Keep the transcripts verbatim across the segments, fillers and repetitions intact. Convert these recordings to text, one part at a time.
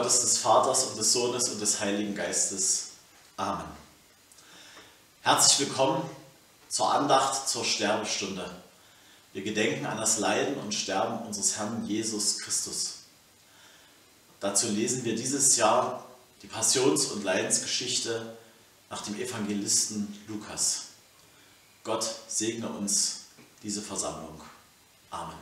Gottes, des Vaters und des Sohnes und des Heiligen Geistes. Amen. Herzlich willkommen zur Andacht zur Sterbestunde. Wir gedenken an das Leiden und Sterben unseres Herrn Jesus Christus. Dazu lesen wir dieses Jahr die Passions- und Leidensgeschichte nach dem Evangelisten Lukas. Gott segne uns diese Versammlung. Amen.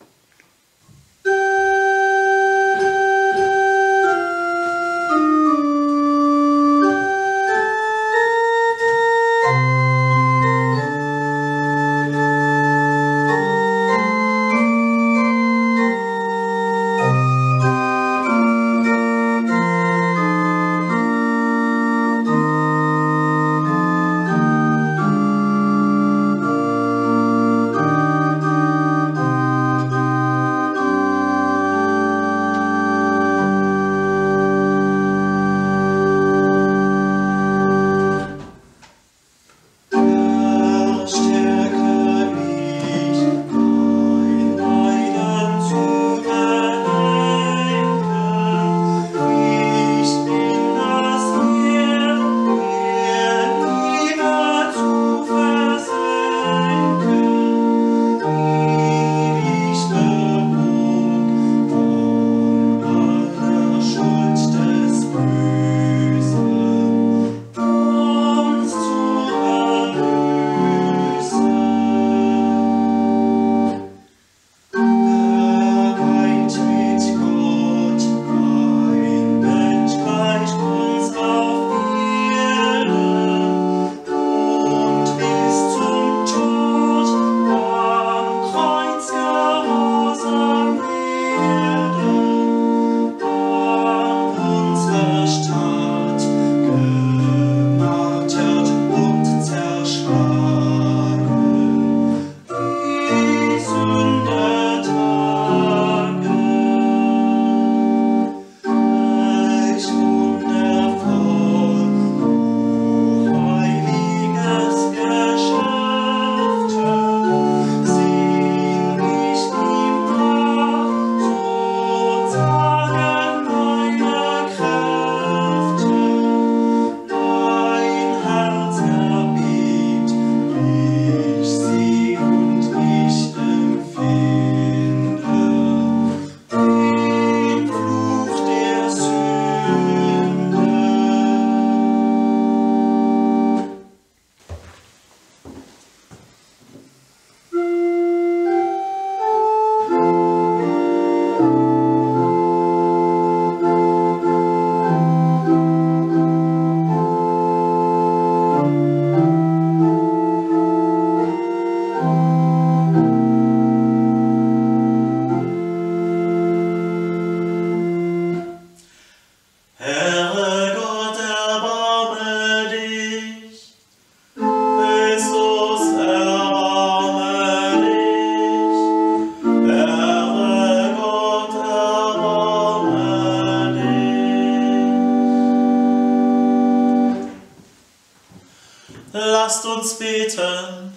Lasst uns beten.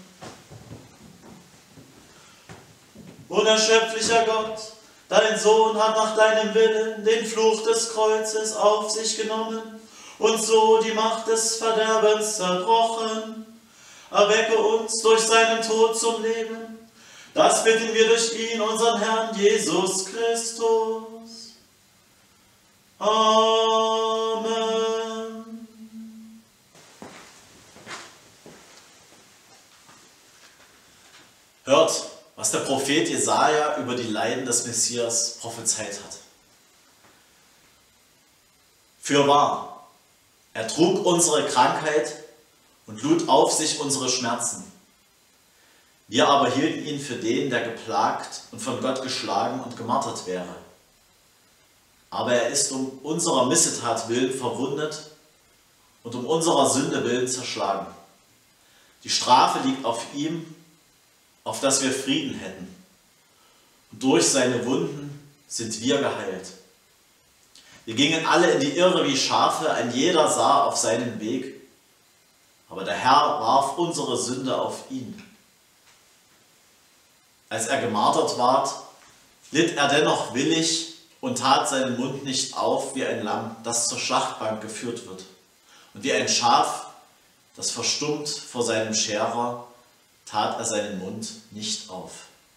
Unerschöpflicher Gott, dein Sohn hat nach deinem Willen den Fluch des Kreuzes auf sich genommen und so die Macht des Verderbens zerbrochen. Erwecke uns durch seinen Tod zum Leben. Das bitten wir durch ihn, unseren Herrn Jesus Christus. Amen. Hört, was der Prophet Jesaja über die Leiden des Messias prophezeit hat. Fürwahr, er trug unsere Krankheit und lud auf sich unsere Schmerzen. Wir aber hielten ihn für den, der geplagt und von Gott geschlagen und gemartert wäre. Aber er ist um unserer Missetat willen verwundet und um unserer Sünde willen zerschlagen. Die Strafe liegt auf ihm, auf dass wir Frieden hätten. Und durch seine Wunden sind wir geheilt. Wir gingen alle in die Irre wie Schafe, ein jeder sah auf seinen Weg, aber der Herr warf unsere Sünde auf ihn. Als er gemartert ward, litt er dennoch willig und tat seinen Mund nicht auf wie ein Lamm, das zur Schlachtbank geführt wird. Und wie ein Schaf, das verstummt vor seinem Scherer, tat er seinen Mund nicht auf.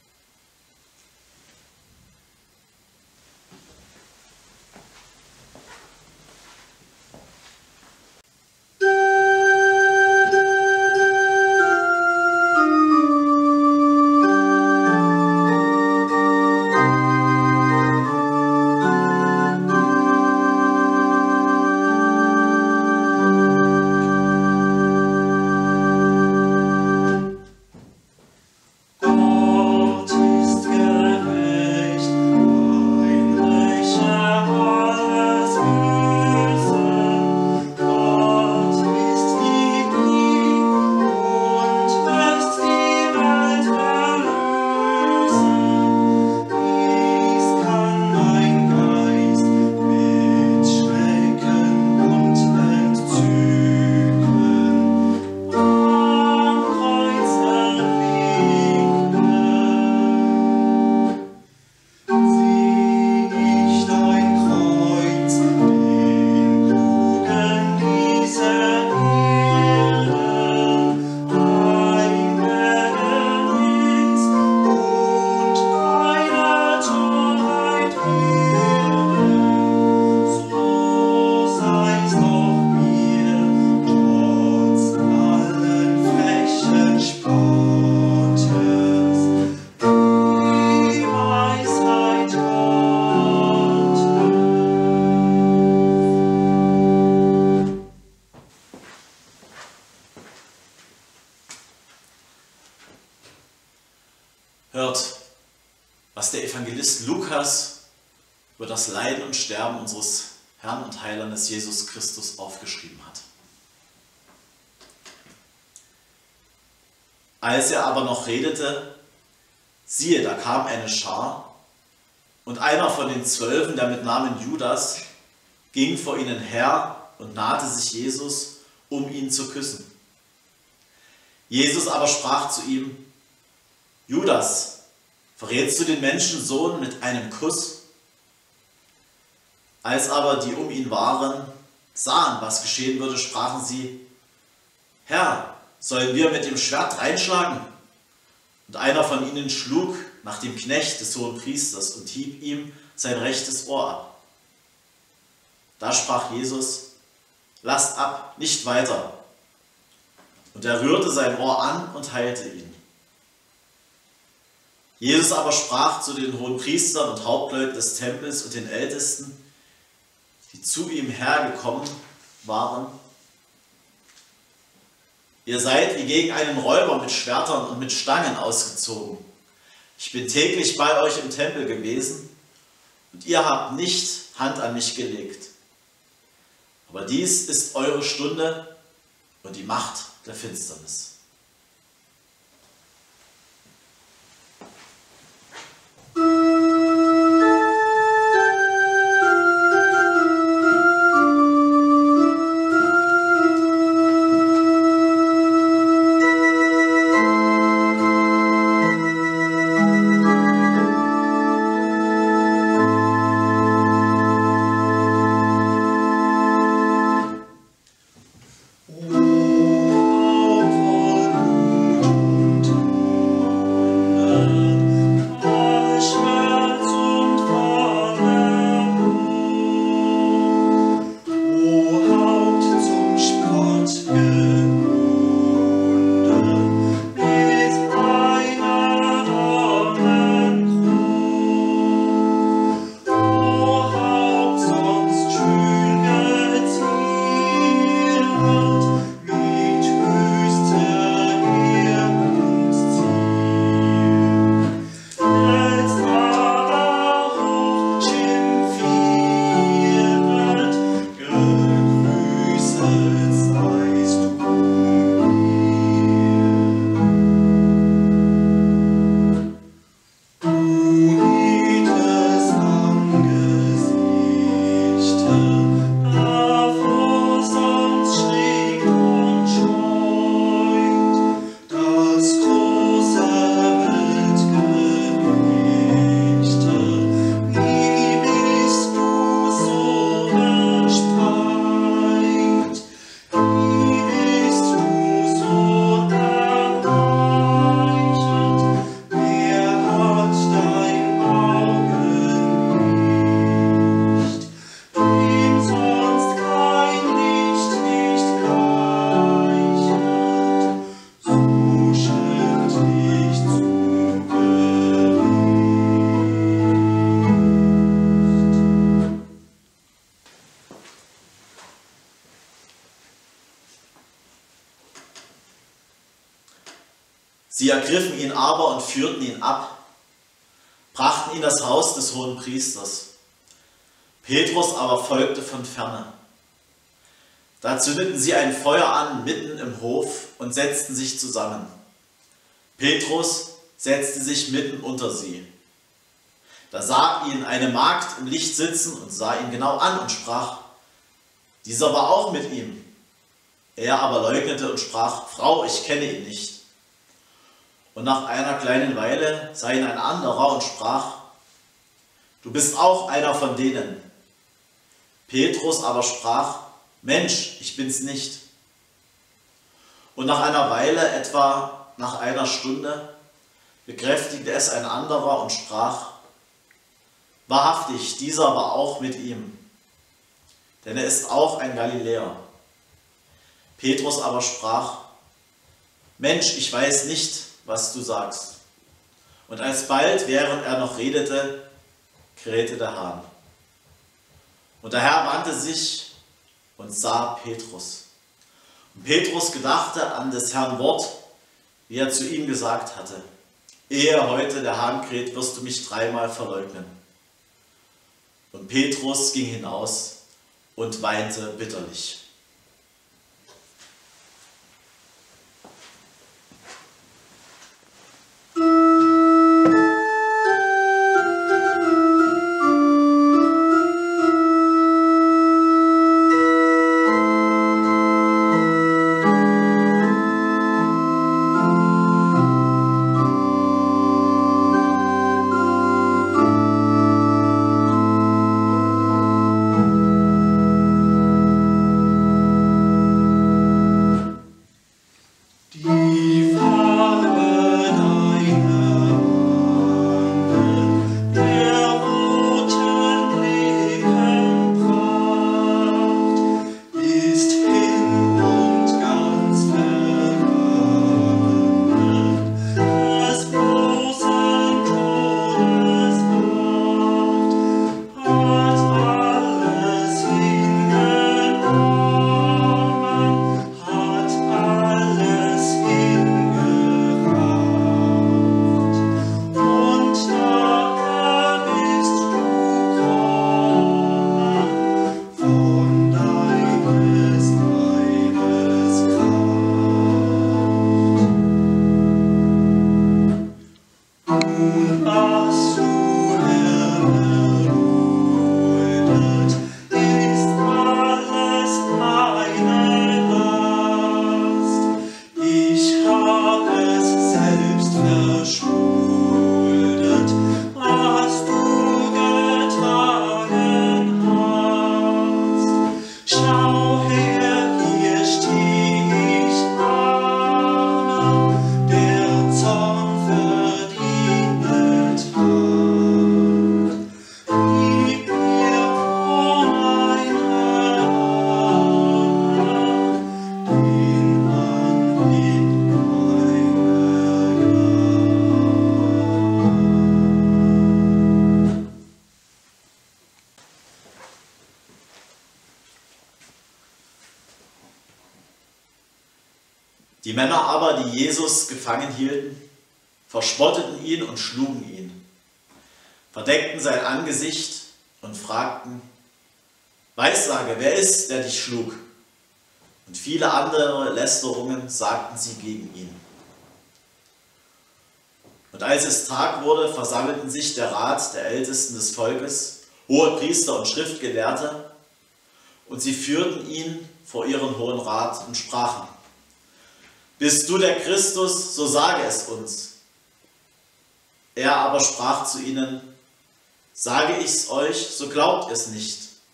Hört, was der Evangelist Lukas über das Leiden und Sterben unseres Herrn und Heilandes Jesus Christus aufgeschrieben hat. Als er aber noch redete, siehe, da kam eine Schar, und einer von den Zwölfen, der mit Namen Judas, ging vor ihnen her und nahte sich Jesus, um ihn zu küssen. Jesus aber sprach zu ihm: Judas, verrätst du den Menschensohn mit einem Kuss? Als aber die um ihn waren, sahen, was geschehen würde, sprachen sie: Herr, sollen wir mit dem Schwert reinschlagen? Und einer von ihnen schlug nach dem Knecht des Hohenpriesters und hieb ihm sein rechtes Ohr ab. Da sprach Jesus: Lasst ab, nicht weiter. Und er rührte sein Ohr an und heilte ihn. Jesus aber sprach zu den Hohenpriestern und Hauptleuten des Tempels und den Ältesten, die zu ihm hergekommen waren: Ihr seid wie gegen einen Räuber mit Schwertern und mit Stangen ausgezogen. Ich bin täglich bei euch im Tempel gewesen, und ihr habt nicht Hand an mich gelegt. Aber dies ist eure Stunde und die Macht der Finsternis. Oh, Sie ergriffen ihn aber und führten ihn ab, brachten ihn in das Haus des Hohenpriesters. Petrus aber folgte von ferne. Da zündeten sie ein Feuer an mitten im Hof und setzten sich zusammen. Petrus setzte sich mitten unter sie. Da sah ihn eine Magd im Licht sitzen und sah ihn genau an und sprach: Dieser war auch mit ihm. Er aber leugnete und sprach: Frau, ich kenne ihn nicht. Und nach einer kleinen Weile sah ihn ein anderer und sprach: Du bist auch einer von denen. Petrus aber sprach: Mensch, ich bin's nicht. Und nach einer Weile, etwa nach einer Stunde, bekräftigte es ein anderer und sprach: Wahrhaftig, dieser war auch mit ihm, denn er ist auch ein Galiläer. Petrus aber sprach: Mensch, ich weiß nicht, was du sagst. Und alsbald, während er noch redete, krähte der Hahn. Und der Herr wandte sich und sah Petrus. Und Petrus gedachte an des Herrn Wort, wie er zu ihm gesagt hatte: Ehe heute der Hahn kräht, wirst du mich dreimal verleugnen. Und Petrus ging hinaus und weinte bitterlich. Die Männer aber, die Jesus gefangen hielten, verspotteten ihn und schlugen ihn, verdeckten sein Angesicht und fragten: Weissage, wer ist, der dich schlug? Und viele andere Lästerungen sagten sie gegen ihn. Und als es Tag wurde, versammelten sich der Rat der Ältesten des Volkes, Hohepriester und Schriftgelehrte, und sie führten ihn vor ihren Hohen Rat und sprachen: Bist du der Christus, so sage es uns. Er aber sprach zu ihnen: Sage ich's euch, so glaubt es nicht.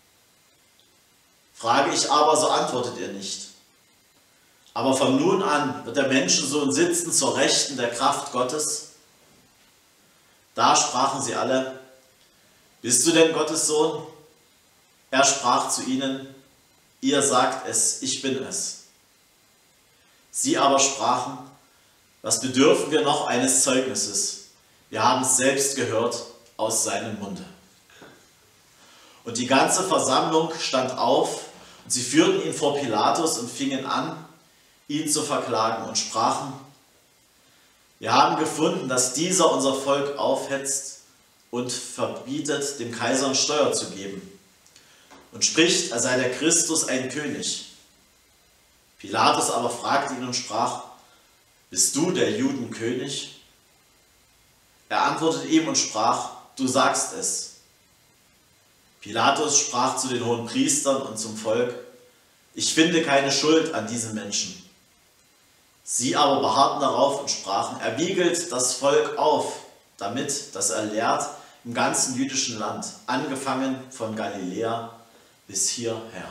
Frage ich aber, so antwortet ihr nicht. Aber von nun an wird der Menschensohn sitzen zur Rechten der Kraft Gottes. Da sprachen sie alle: Bist du denn Gottes Sohn? Er sprach zu ihnen: Ihr sagt es, ich bin es. Sie aber sprachen: Was bedürfen wir noch eines Zeugnisses? Wir haben es selbst gehört aus seinem Munde. Und die ganze Versammlung stand auf, und sie führten ihn vor Pilatus und fingen an, ihn zu verklagen und sprachen: Wir haben gefunden, dass dieser unser Volk aufhetzt und verbietet, dem Kaiser Steuer zu geben und spricht, er sei der Christus, ein König. Pilatus aber fragte ihn und sprach: Bist du der Juden König? Er antwortete ihm und sprach: Du sagst es. Pilatus sprach zu den Hohenpriestern und zum Volk: Ich finde keine Schuld an diesen Menschen. Sie aber beharrten darauf und sprachen: Er wiegelt das Volk auf, damit, dass er lehrt im ganzen jüdischen Land, angefangen von Galiläa bis hierher.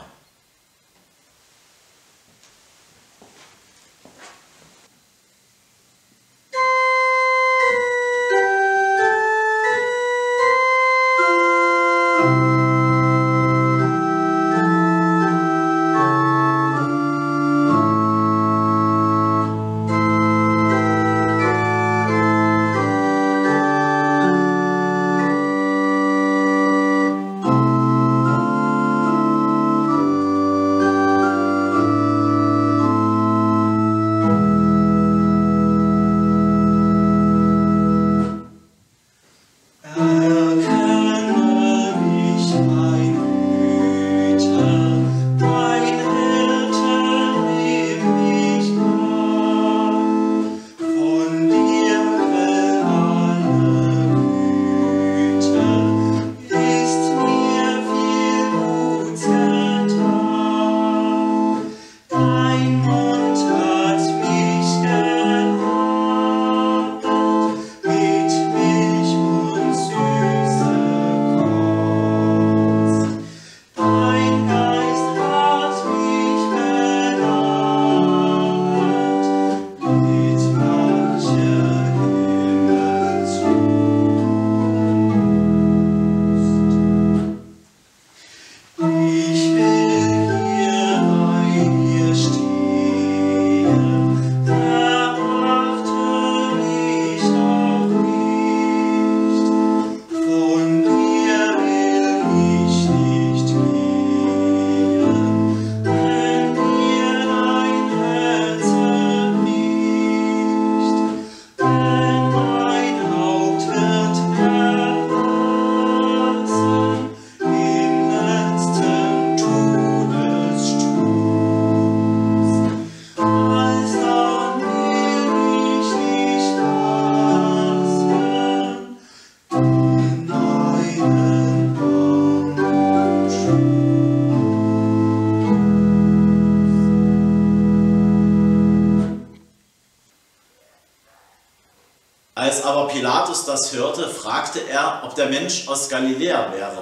Als aber Pilatus das hörte, fragte er, ob der Mensch aus Galiläa wäre.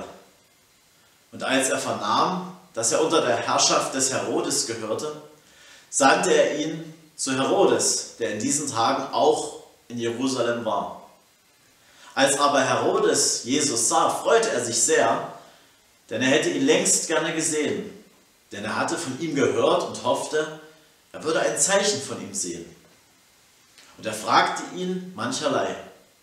Und als er vernahm, dass er unter der Herrschaft des Herodes gehörte, sandte er ihn zu Herodes, der in diesen Tagen auch in Jerusalem war. Als aber Herodes Jesus sah, freute er sich sehr, denn er hätte ihn längst gerne gesehen, denn er hatte von ihm gehört und hoffte, er würde ein Zeichen von ihm sehen. Und er fragte ihn mancherlei.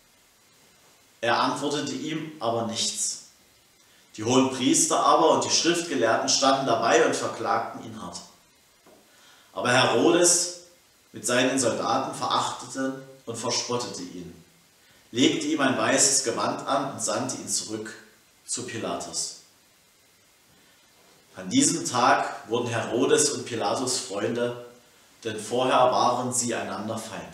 Er antwortete ihm aber nichts. Die Hohenpriester aber und die Schriftgelehrten standen dabei und verklagten ihn hart. Aber Herodes mit seinen Soldaten verachtete und verspottete ihn, legte ihm ein weißes Gewand an und sandte ihn zurück zu Pilatus. An diesem Tag wurden Herodes und Pilatus Freunde, denn vorher waren sie einander Feind.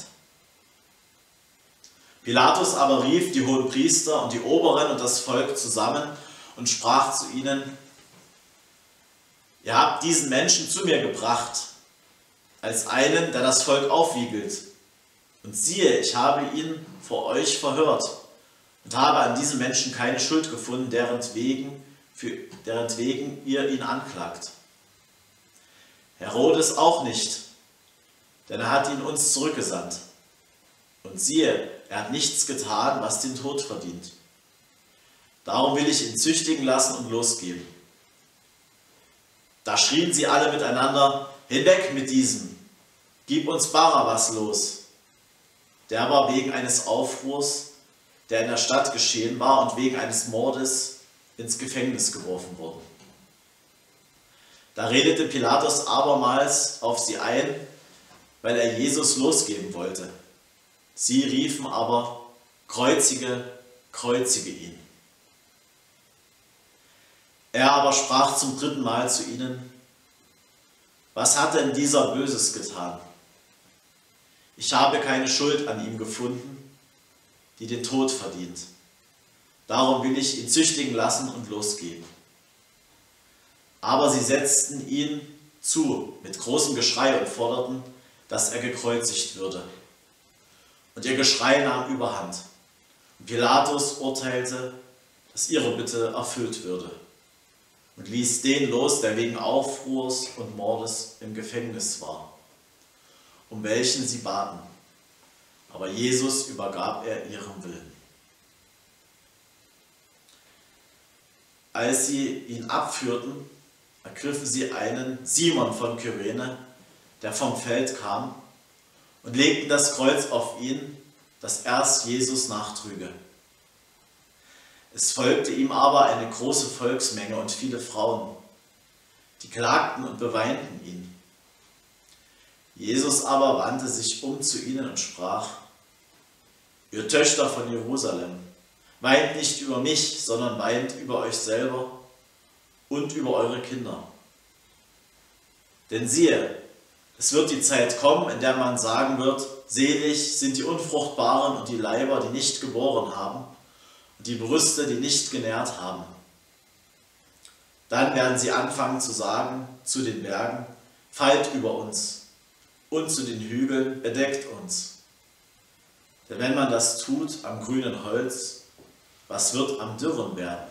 Pilatus aber rief die Hohenpriester und die Oberen und das Volk zusammen und sprach zu ihnen: Ihr habt diesen Menschen zu mir gebracht, als einen, der das Volk aufwiegelt. Und siehe, ich habe ihn vor euch verhört und habe an diesem Menschen keine Schuld gefunden, derentwegen, für, derentwegen ihr ihn anklagt. Herodes auch nicht, denn er hat ihn uns zurückgesandt. Und siehe, er hat nichts getan, was den Tod verdient. Darum will ich ihn züchtigen lassen und losgeben. Da schrien sie alle miteinander: Hinweg mit diesem, gib uns Barabbas los. Der war wegen eines Aufruhrs, der in der Stadt geschehen war, und wegen eines Mordes ins Gefängnis geworfen worden. Da redete Pilatus abermals auf sie ein, weil er Jesus losgeben wollte. Sie riefen aber, kreuzige, kreuzige ihn. Er aber sprach zum dritten Mal zu ihnen, was hat denn dieser Böses getan? Ich habe keine Schuld an ihm gefunden, die den Tod verdient. Darum will ich ihn züchtigen lassen und losgeben. Aber sie setzten ihn zu mit großem Geschrei und forderten, dass er gekreuzigt würde. Und ihr Geschrei nahm überhand. Und Pilatus urteilte, dass ihre Bitte erfüllt würde und ließ den los, der wegen Aufruhrs und Mordes im Gefängnis war, um welchen sie baten. Aber Jesus übergab er ihrem Willen. Als sie ihn abführten, ergriffen sie einen Simon von Kyrene, der vom Feld kam, und legten das Kreuz auf ihn, das erst Jesus nachtrüge. Es folgte ihm aber eine große Volksmenge und viele Frauen, die klagten und beweinten ihn. Jesus aber wandte sich um zu ihnen und sprach, ihr Töchter von Jerusalem, weint nicht über mich, sondern weint über euch selber und über eure Kinder. Denn siehe, es wird die Zeit kommen, in der man sagen wird, selig sind die Unfruchtbaren und die Leiber, die nicht geboren haben, und die Brüste, die nicht genährt haben. Dann werden sie anfangen zu sagen zu den Bergen, fallt über uns, und zu den Hügeln, bedeckt uns. Denn wenn man das tut am grünen Holz, was wird am dürren werden?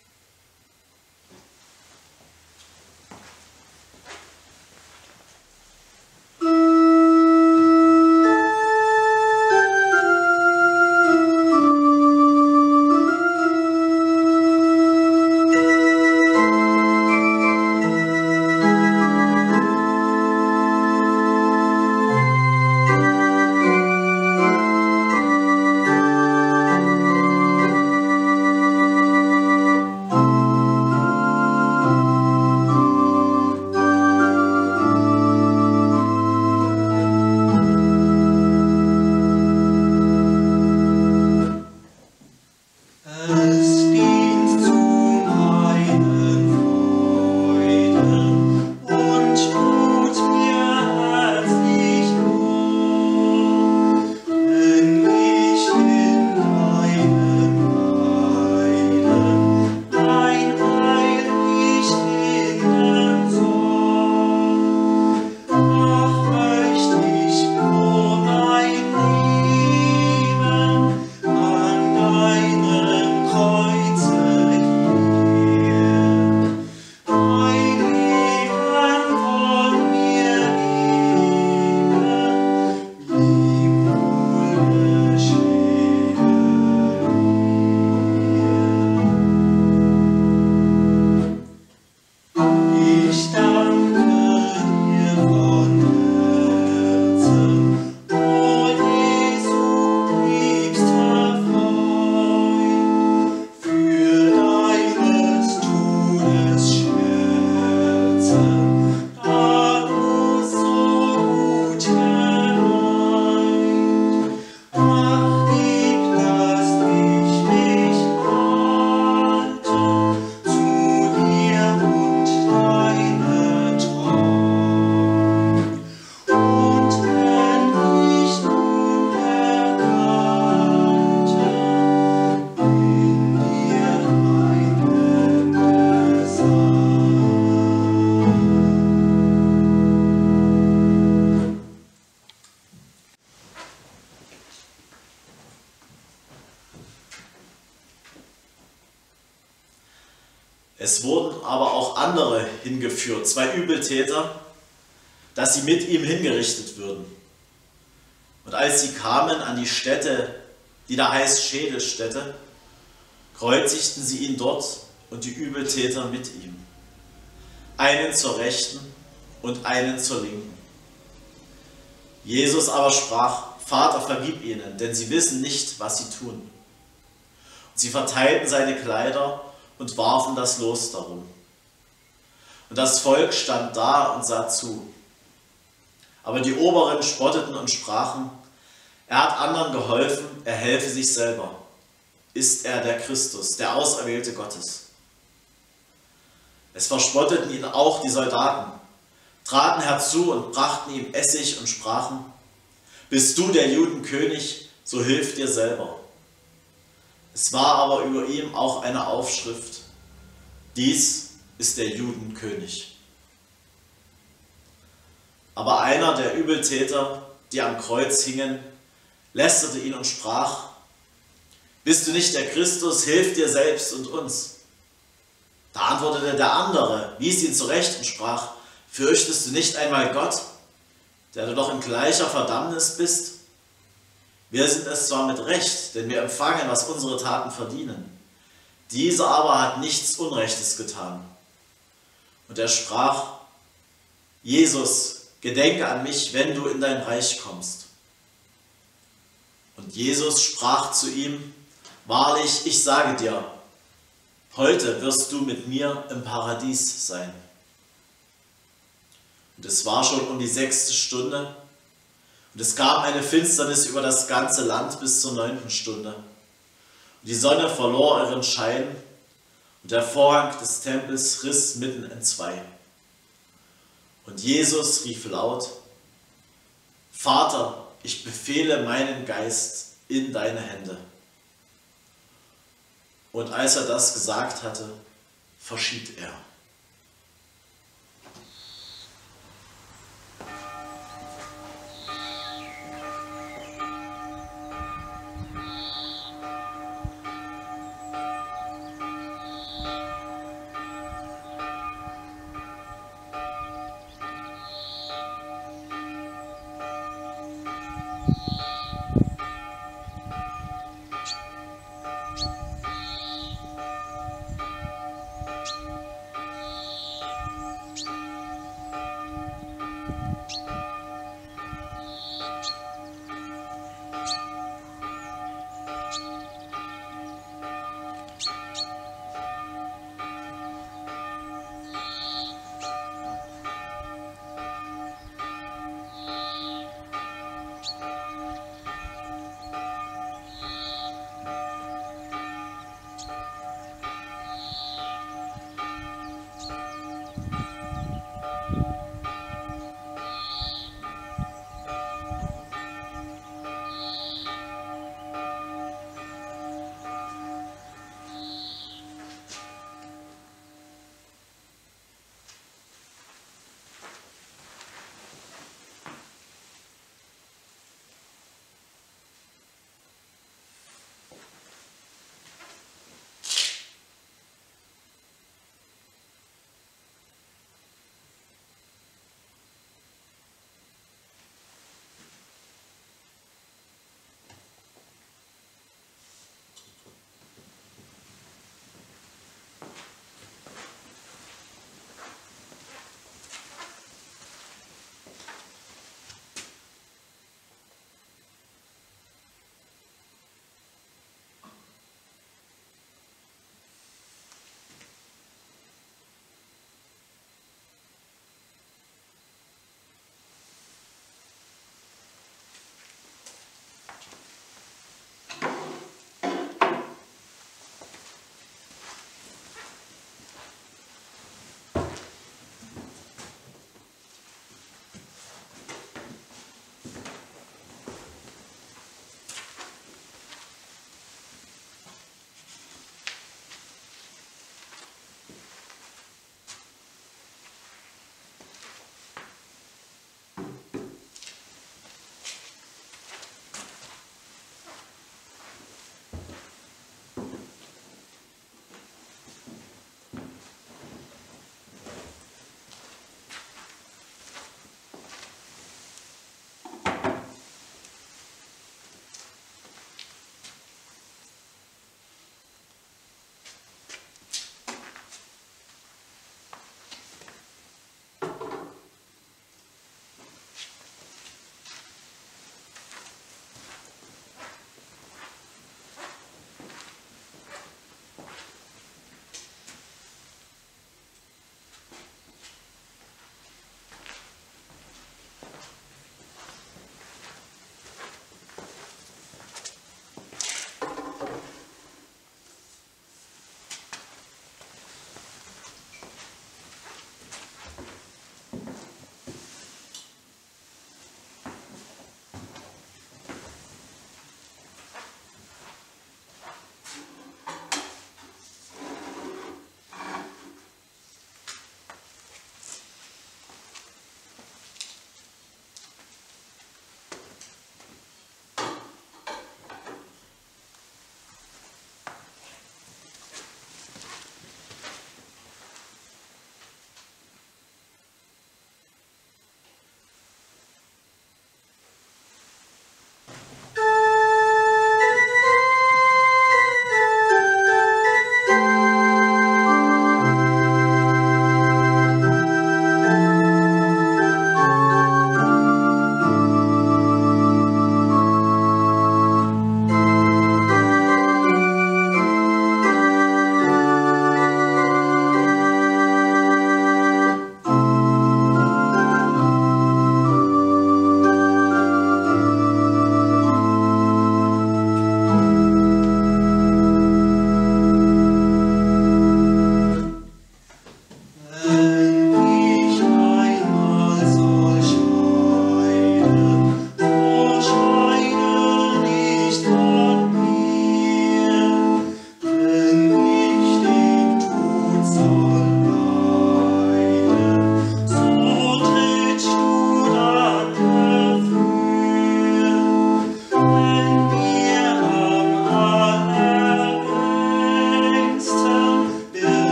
Es wurden aber auch andere hingeführt, zwei Übeltäter, dass sie mit ihm hingerichtet würden. Und als sie kamen an die Stätte, die da heißt Schädelstätte, kreuzigten sie ihn dort und die Übeltäter mit ihm, einen zur Rechten und einen zur Linken. Jesus aber sprach, Vater, vergib ihnen, denn sie wissen nicht, was sie tun. Und sie verteilten seine Kleider und warfen das Los darum. Und das Volk stand da und sah zu. Aber die Oberen spotteten und sprachen, Er hat anderen geholfen, er helfe sich selber. Ist er der Christus, der Auserwählte Gottes? Es verspotteten ihn auch die Soldaten, traten herzu und brachten ihm Essig und sprachen: Bist du der Judenkönig, so hilf dir selber. Es war aber über ihm auch eine Aufschrift: Dies ist der Judenkönig. Aber einer der Übeltäter, die am Kreuz hingen, lästerte ihn und sprach: Bist du nicht der Christus, hilf dir selbst und uns. Da antwortete der andere, wies ihn zurecht und sprach: Fürchtest du nicht einmal Gott, der du doch in gleicher Verdammnis bist? Wir sind es zwar mit Recht, denn wir empfangen, was unsere Taten verdienen. Dieser aber hat nichts Unrechtes getan. Und er sprach: Jesus, gedenke an mich, wenn du in dein Reich kommst. Und Jesus sprach zu ihm: Wahrlich, ich sage dir, heute wirst du mit mir im Paradies sein. Und es war schon um die sechste Stunde, und es kam eine Finsternis über das ganze Land bis zur neunten Stunde. Und die Sonne verlor ihren Schein, und der Vorhang des Tempels riss mitten entzwei. Und Jesus rief laut: Vater, ich befehle meinen Geist in deine Hände. Und als er das gesagt hatte, verschied er.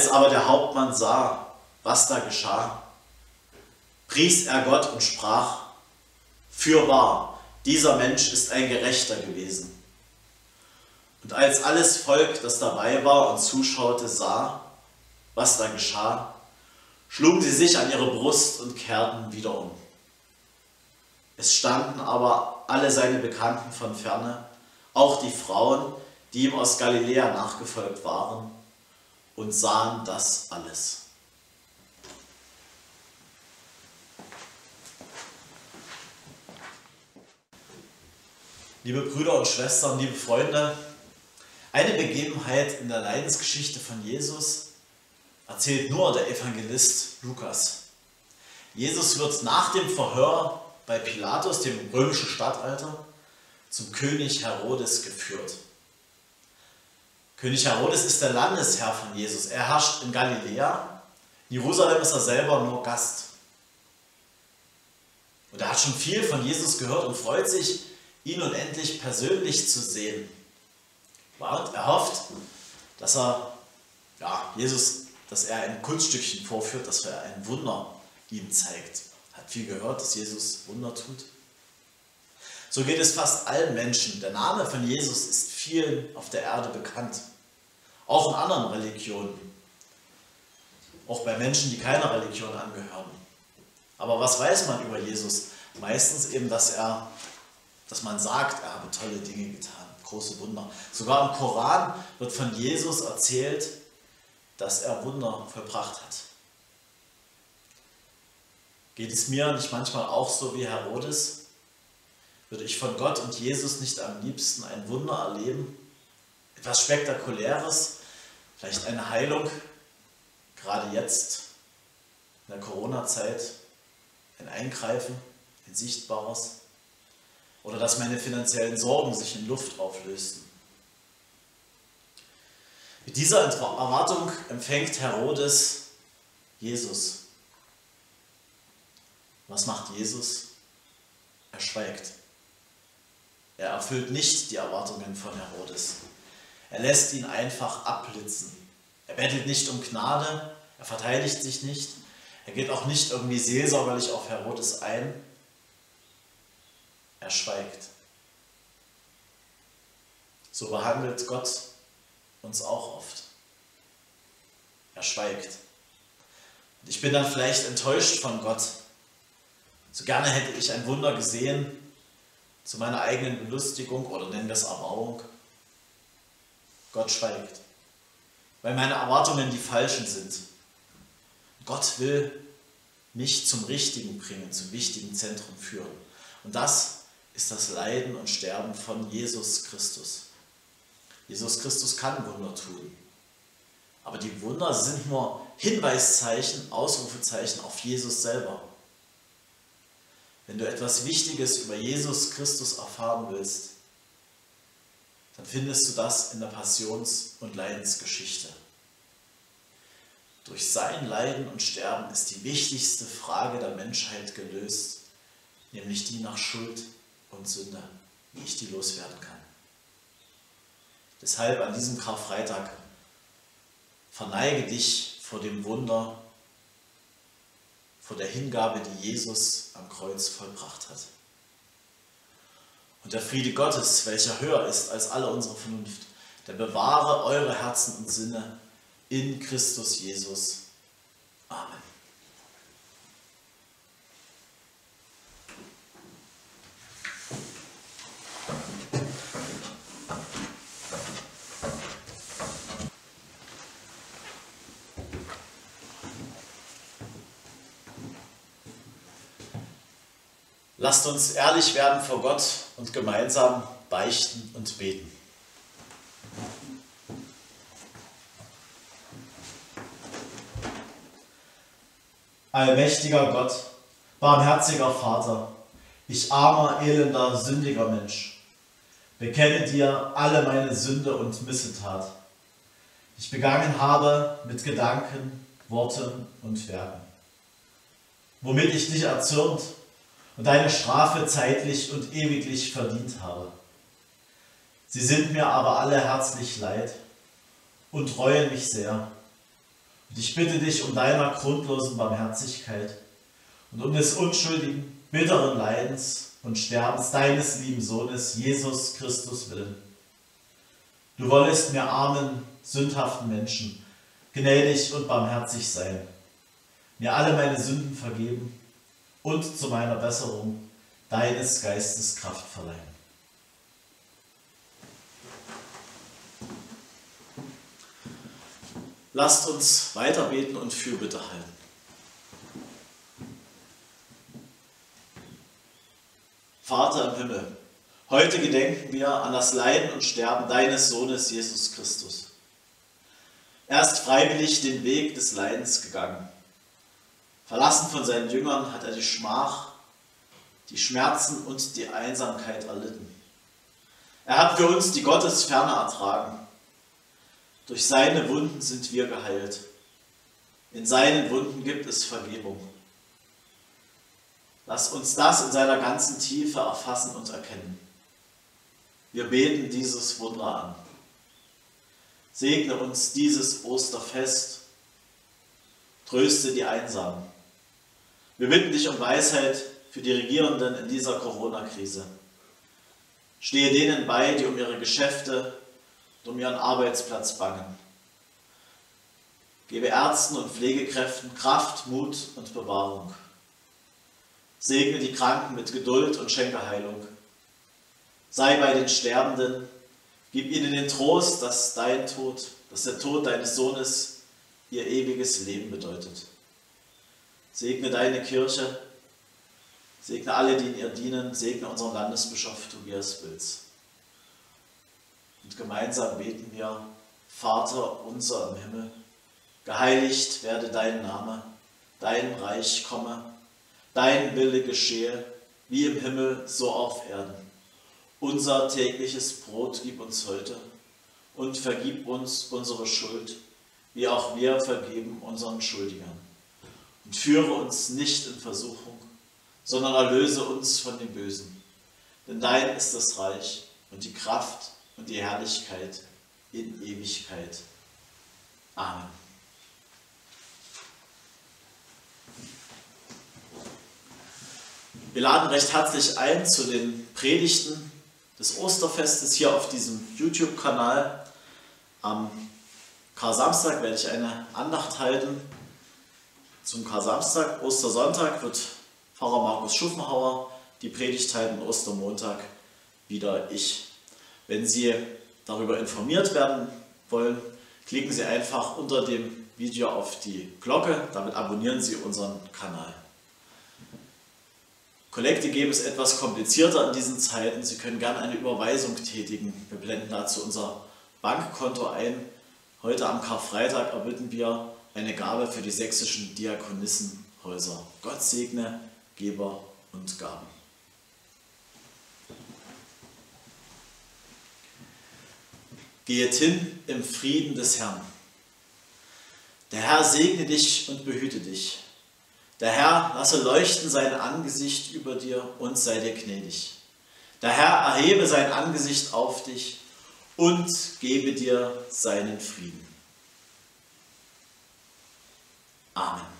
Als aber der Hauptmann sah, was da geschah, pries er Gott und sprach: Fürwahr, dieser Mensch ist ein Gerechter gewesen. Und als alles Volk, das dabei war und zuschaute, sah, was da geschah, schlugen sie sich an ihre Brust und kehrten wieder um. Es standen aber alle seine Bekannten von ferne, auch die Frauen, die ihm aus Galiläa nachgefolgt waren, und sahen das alles. Liebe Brüder und Schwestern, liebe Freunde, eine Begebenheit in der Leidensgeschichte von Jesus erzählt nur der Evangelist Lukas. Jesus wird nach dem Verhör bei Pilatus, dem römischen Statthalter, zum König Herodes geführt. König Herodes ist der Landesherr von Jesus. Er herrscht in Galiläa. In Jerusalem ist er selber nur Gast. Und er hat schon viel von Jesus gehört und freut sich, ihn nun endlich persönlich zu sehen. Und er hofft, dass er, ja, Jesus, dass er ein Kunststückchen vorführt, dass er ein Wunder ihm zeigt. Hat viel gehört, dass Jesus Wunder tut. So geht es fast allen Menschen. Der Name von Jesus ist vielen auf der Erde bekannt. Auch in anderen Religionen. Auch bei Menschen, die keiner Religion angehören. Aber was weiß man über Jesus? Meistens eben, dass er, dass man sagt, er habe tolle Dinge getan, große Wunder. Sogar im Koran wird von Jesus erzählt, dass er Wunder vollbracht hat. Geht es mir nicht manchmal auch so wie Herodes? Würde ich von Gott und Jesus nicht am liebsten ein Wunder erleben? Etwas Spektakuläres, vielleicht eine Heilung, gerade jetzt in der Corona-Zeit, ein Eingreifen, ein sichtbares, oder dass meine finanziellen Sorgen sich in Luft auflösten. Mit dieser Erwartung empfängt Herodes Jesus. Was macht Jesus? Er schweigt. Er erfüllt nicht die Erwartungen von Herodes. Er lässt ihn einfach abblitzen. Er bettelt nicht um Gnade, er verteidigt sich nicht, er geht auch nicht irgendwie seelsorgerlich auf Herodes ein. Er schweigt. So behandelt Gott uns auch oft. Er schweigt. Und ich bin dann vielleicht enttäuscht von Gott. So gerne hätte ich ein Wunder gesehen, zu meiner eigenen Belustigung oder nennen wir es Erbauung. Gott schweigt, weil meine Erwartungen die falschen sind. Gott will mich zum Richtigen bringen, zum wichtigen Zentrum führen. Und das ist das Leiden und Sterben von Jesus Christus. Jesus Christus kann Wunder tun. Aber die Wunder sind nur Hinweiszeichen, Ausrufezeichen auf Jesus selber. Wenn du etwas Wichtiges über Jesus Christus erfahren willst, dann findest du das in der Passions- und Leidensgeschichte. Durch sein Leiden und Sterben ist die wichtigste Frage der Menschheit gelöst, nämlich die nach Schuld und Sünde, wie ich die loswerden kann. Deshalb an diesem Karfreitag verneige dich vor dem Wunder, vor der Hingabe, die Jesus am Kreuz vollbracht hat. Und der Friede Gottes, welcher höher ist als alle unsere Vernunft, der bewahre eure Herzen und Sinne in Christus Jesus. Amen. Lasst uns ehrlich werden vor Gott und gemeinsam beichten und beten. Allmächtiger Gott, barmherziger Vater, ich armer, elender, sündiger Mensch, bekenne dir alle meine Sünde und Missetat, die ich begangen habe mit Gedanken, Worten und Werken, womit ich dich erzürnt und deine Strafe zeitlich und ewiglich verdient habe. Sie sind mir aber alle herzlich leid und reuen mich sehr. Und ich bitte dich um deiner grundlosen Barmherzigkeit und um des unschuldigen, bitteren Leidens und Sterbens deines lieben Sohnes Jesus Christus willen. Du wollest mir armen, sündhaften Menschen gnädig und barmherzig sein, mir alle meine Sünden vergeben und zu meiner Besserung deines Geistes Kraft verleihen. Lasst uns weiter beten und Fürbitte halten. Vater im Himmel, heute gedenken wir an das Leiden und Sterben deines Sohnes Jesus Christus. Er ist freiwillig den Weg des Leidens gegangen. Verlassen von seinen Jüngern hat er die Schmach, die Schmerzen und die Einsamkeit erlitten. Er hat für uns die Gottesferne ertragen. Durch seine Wunden sind wir geheilt. In seinen Wunden gibt es Vergebung. Lass uns das in seiner ganzen Tiefe erfassen und erkennen. Wir beten dieses Wunder an. Segne uns dieses Osterfest. Tröste die Einsamen. Wir bitten dich um Weisheit für die Regierenden in dieser Corona-Krise. Stehe denen bei, die um ihre Geschäfte und um ihren Arbeitsplatz bangen. Gebe Ärzten und Pflegekräften Kraft, Mut und Bewahrung. Segne die Kranken mit Geduld und schenke Heilung. Sei bei den Sterbenden, gib ihnen den Trost, dass dein Tod, dass der Tod deines Sohnes ihr ewiges Leben bedeutet. Segne deine Kirche, segne alle, die in ihr dienen, segne unseren Landesbischof Tobias Wilz. Und gemeinsam beten wir: Vater unser im Himmel, geheiligt werde dein Name, dein Reich komme, dein Wille geschehe, wie im Himmel, so auf Erden. Unser tägliches Brot gib uns heute und vergib uns unsere Schuld, wie auch wir vergeben unseren Schuldigern. Und führe uns nicht in Versuchung, sondern erlöse uns von dem Bösen. Denn dein ist das Reich und die Kraft und die Herrlichkeit in Ewigkeit. Amen. Wir laden recht herzlich ein zu den Predigten des Osterfestes hier auf diesem YouTube-Kanal. Am Karsamstag werde ich eine Andacht halten. Zum Karsamstag, Ostersonntag, wird Pfarrer Markus Schuffenhauer die Predigt halten, Ostermontag wieder ich. Wenn Sie darüber informiert werden wollen, klicken Sie einfach unter dem Video auf die Glocke, damit abonnieren Sie unseren Kanal. Kollekte geben ist etwas komplizierter in diesen Zeiten. Sie können gerne eine Überweisung tätigen. Wir blenden dazu unser Bankkonto ein. Heute am Karfreitag erbitten wir eine Gabe für die sächsischen Diakonissenhäuser. Gott segne Geber und Gaben. Gehet hin im Frieden des Herrn. Der Herr segne dich und behüte dich. Der Herr lasse leuchten sein Angesicht über dir und sei dir gnädig. Der Herr erhebe sein Angesicht auf dich und gebe dir seinen Frieden. Amen.